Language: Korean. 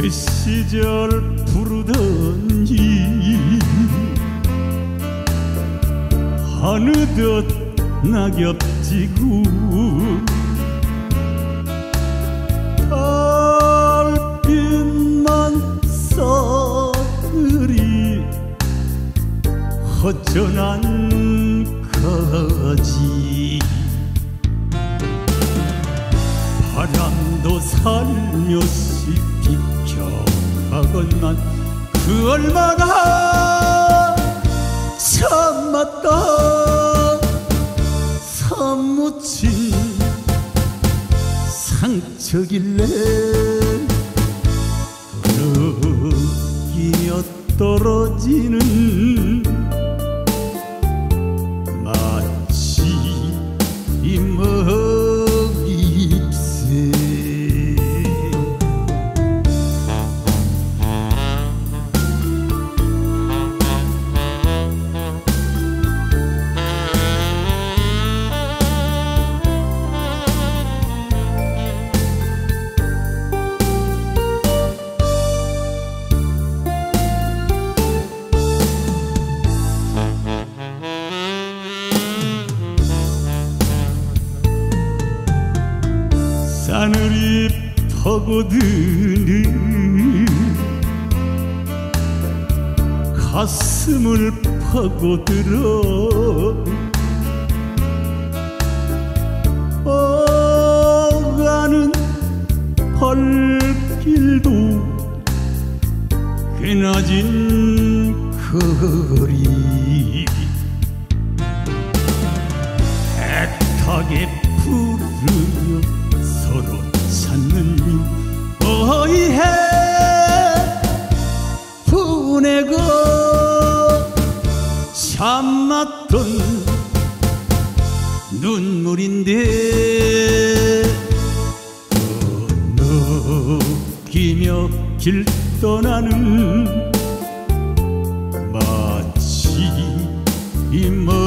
그 시절 부르더니 어느덧 낙엽지고 달빛만 서늘이 허전한 거지. 바람도 살며시 비켜가건만 그 얼마나 참았다. 사무친 상처길래 느끼며 떨어지는 마치 이 먹잇새. 하늘이 파고드는 가슴을 파고들어 가는 발길도 그나진 거리 애타게 부르며 서로 찾는 어이해 보내고 참았던 눈물인데 느끼며 길 떠나는 마치 이